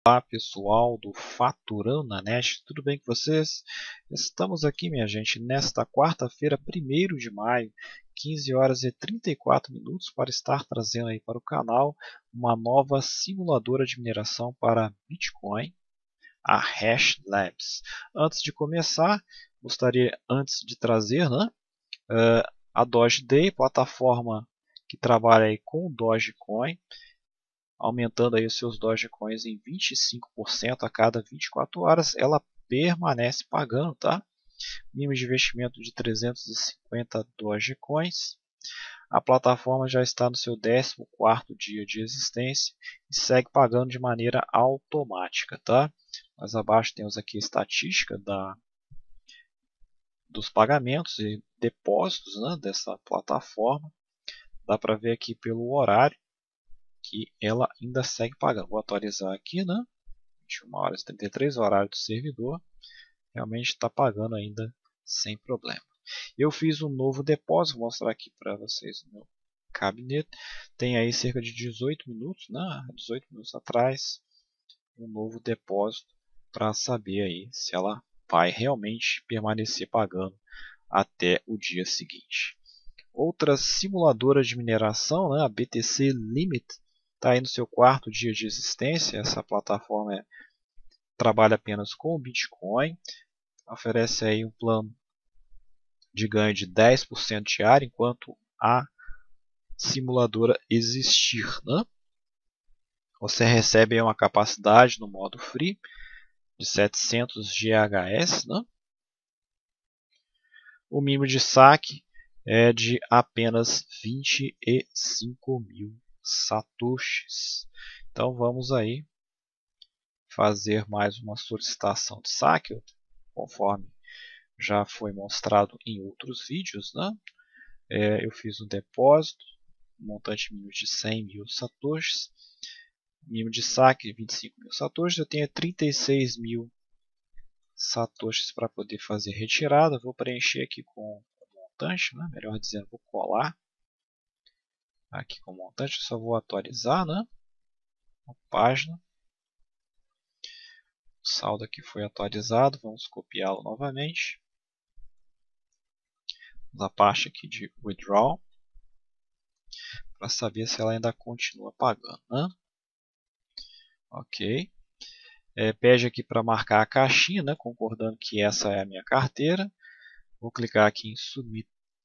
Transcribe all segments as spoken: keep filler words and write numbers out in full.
Olá pessoal do Faturando na Net, tudo bem com vocês? Estamos aqui, minha gente, nesta quarta-feira, primeiro de maio, quinze horas e trinta e quatro minutos, para estar trazendo aí para o canal uma nova simuladora de mineração para Bitcoin, a Hash Labs. Antes de começar, gostaria antes de trazer né, a Doge Day, plataforma que trabalha aí com Dogecoin, aumentando aí os seus Dogecoins em vinte e cinco por cento a cada vinte e quatro horas, ela permanece pagando, tá? Mínimo de investimento de trezentos e cinquenta Dogecoins. A plataforma já está no seu décimo quarto dia de existência e segue pagando de maneira automática, tá? Mais abaixo temos aqui a estatística da, dos pagamentos e depósitos né, dessa plataforma. Dá para ver aqui pelo horário que ela ainda segue pagando. Vou atualizar aqui, né? vinte e uma horas e trinta e três, horário do servidor. Realmente está pagando ainda sem problema. Eu fiz um novo depósito, vou mostrar aqui para vocês no meu gabinete. Tem aí cerca de dezoito minutos, né? dezoito minutos atrás, um novo depósito para saber aí se ela vai realmente permanecer pagando até o dia seguinte. Outra simuladora de mineração, né? A B T C Limit, está aí no seu quarto dia de existência. Essa plataforma é, trabalha apenas com o Bitcoin, oferece aí um plano de ganho de dez por cento diário enquanto a simuladora existir. Né? Você recebe aí uma capacidade no modo free de setecentos gigahertz. Né? O mínimo de saque é de apenas vinte e cinco mil satoshis. Então vamos aí fazer mais uma solicitação de saque, conforme já foi mostrado em outros vídeos. Né? É, eu fiz um depósito, montante mínimo de cem mil satoshis, mínimo de saque de vinte e cinco mil satoshis, eu tenho trinta e seis mil satoshis para poder fazer retirada. Vou preencher aqui com o montante, né? Melhor dizendo, vou colar aqui com o montante, eu só vou atualizar né? a página. O saldo aqui foi atualizado, vamos copiá-lo novamente. Na parte aqui de withdraw, para saber se ela ainda continua pagando. Né? Ok. É, pede aqui para marcar a caixinha, né? concordando que essa é a minha carteira. Vou clicar aqui em submit.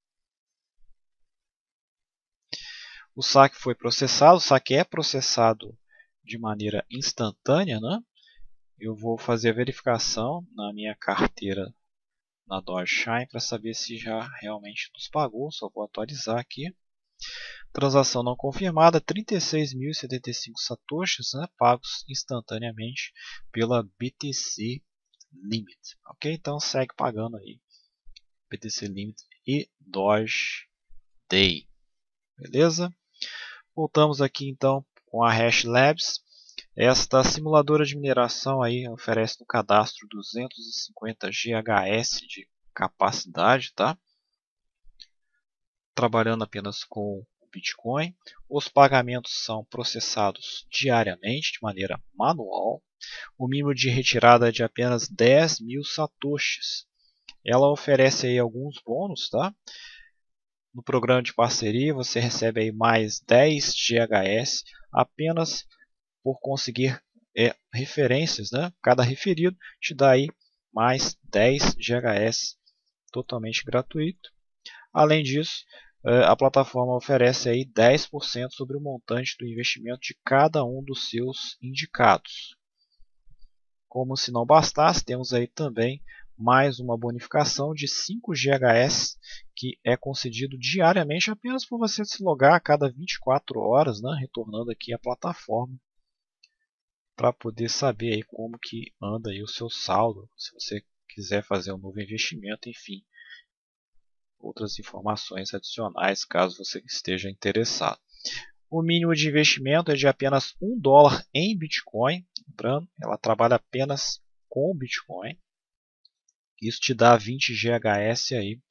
O saque foi processado. O saque é processado de maneira instantânea. Né? Eu vou fazer a verificação na minha carteira na Dogecoin para saber se já realmente nos pagou. Só vou atualizar aqui. Transação não confirmada, trinta e seis mil e setenta e cinco satoshis né, pagos instantaneamente pela B T C Limit. Ok? Então segue pagando aí B T C Limit e Doge Day. Beleza? Voltamos aqui então com a Hash Labs. Esta simuladora de mineração aí oferece no cadastro duzentos e cinquenta gigahertz de capacidade, tá? Trabalhando apenas com o Bitcoin. Os pagamentos são processados diariamente de maneira manual. O mínimo de retirada é de apenas dez mil satoshis. Ela oferece aí alguns bônus, tá? No programa de parceria você recebe aí mais dez gigahertz apenas por conseguir é, referências, né? Cada referido te dá aí mais dez gigahertz totalmente gratuito. Além disso, a plataforma oferece aí dez por cento sobre o montante do investimento de cada um dos seus indicados. Como se não bastasse, temos aí também mais uma bonificação de cinco gigahertz que é concedido diariamente apenas por você se logar a cada vinte e quatro horas, né, retornando aqui à plataforma para poder saber aí como que anda aí o seu saldo, se você quiser fazer um novo investimento, enfim, outras informações adicionais caso você esteja interessado. O mínimo de investimento é de apenas um dólar em Bitcoin, lembrando, ela trabalha apenas com Bitcoin. Isso te dá vinte gigahertz aí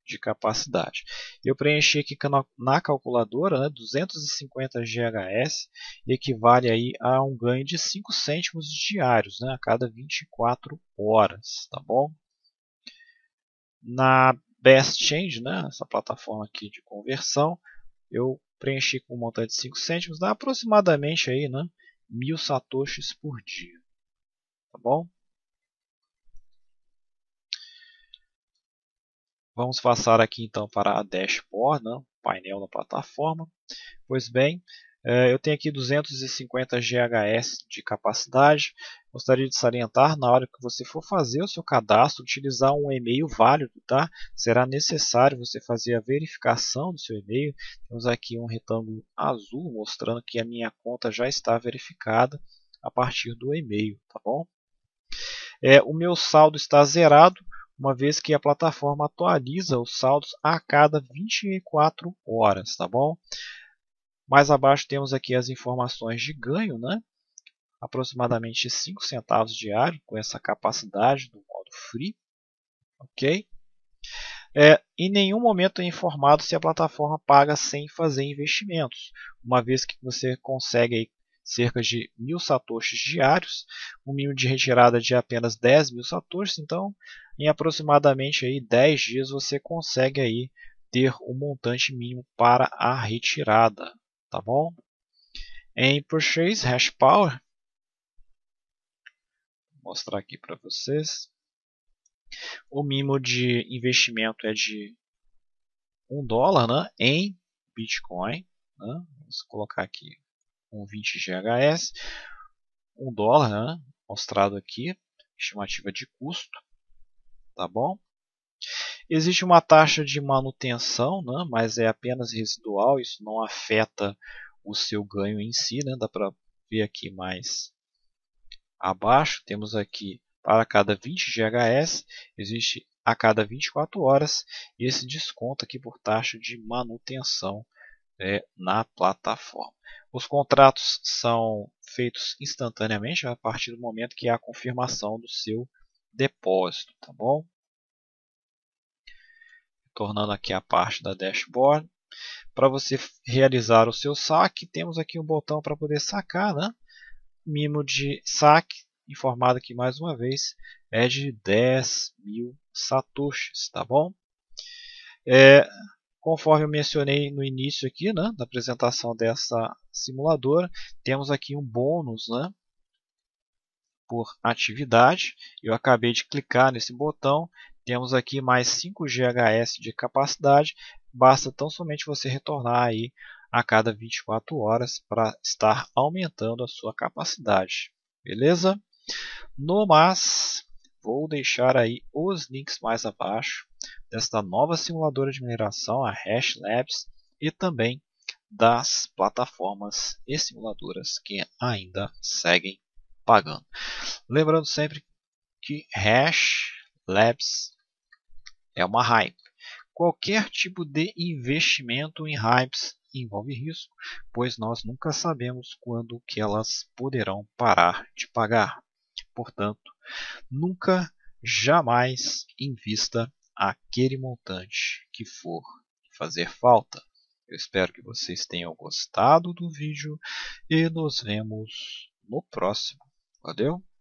de capacidade. Eu preenchi aqui na, na calculadora, né, duzentos e cinquenta gigahertz equivale aí a um ganho de cinco cêntimos diários, né, a cada vinte e quatro horas, tá bom? Na Best Change, né, essa plataforma aqui de conversão, eu preenchi com um montante de cinco cêntimos, dá aproximadamente aí, né, mil satoshis por dia, tá bom? Vamos passar aqui então para a dashboard, né, painel da plataforma. Pois bem, eu tenho aqui duzentos e cinquenta gigahertz de capacidade. Gostaria de salientar, na hora que você for fazer o seu cadastro, utilizar um e-mail válido, tá? Será necessário você fazer a verificação do seu e-mail. Temos aqui um retângulo azul mostrando que a minha conta já está verificada a partir do e-mail, tá bom? É, o meu saldo está zerado, uma vez que a plataforma atualiza os saldos a cada vinte e quatro horas, tá bom? Mais abaixo temos aqui as informações de ganho, né? Aproximadamente cinco centavos diário com essa capacidade do modo free, ok? É, em nenhum momento é informado se a plataforma paga sem fazer investimentos, uma vez que você consegue aí cerca de mil satoshis diários, um mínimo de retirada de apenas dez mil satoshis, então em aproximadamente aí dez dias você consegue aí ter um montante mínimo para a retirada, tá bom? Em Purchase Hash Power, vou mostrar aqui para vocês, o mínimo de investimento é de um dólar, né, em Bitcoin, né? Vamos colocar aqui com vinte gigahertz, um dólar, né, mostrado aqui, estimativa de custo, tá bom? Existe uma taxa de manutenção, né, mas é apenas residual, isso não afeta o seu ganho em si, né? Dá para ver aqui mais abaixo, temos aqui para cada vinte gigahertz, existe a cada vinte e quatro horas esse desconto aqui por taxa de manutenção é, na plataforma. Os contratos são feitos instantaneamente a partir do momento que há a confirmação do seu depósito, tá bom? Tornando aqui a parte da dashboard, para você realizar o seu saque, temos aqui um botão para poder sacar, né? Mínimo de saque, informado aqui mais uma vez, é de dez mil satoshis, tá bom? É, conforme eu mencionei no início aqui, né, da apresentação dessa simuladora, temos aqui um bônus, né, por atividade. Eu acabei de clicar nesse botão, temos aqui mais cinco gigahertz de capacidade, basta tão somente você retornar aí a cada vinte e quatro horas para estar aumentando a sua capacidade. Beleza? No mais, vou deixar aí os links mais abaixo desta nova simuladora de mineração, a Hash Labs, e também das plataformas e simuladoras que ainda seguem pagando. Lembrando sempre que Hash Labs é uma hype. Qualquer tipo de investimento em hypes envolve risco, pois nós nunca sabemos quando que elas poderão parar de pagar. Portanto, nunca, jamais invista aquele montante que for fazer falta. Eu espero que vocês tenham gostado do vídeo e nos vemos no próximo. Valeu?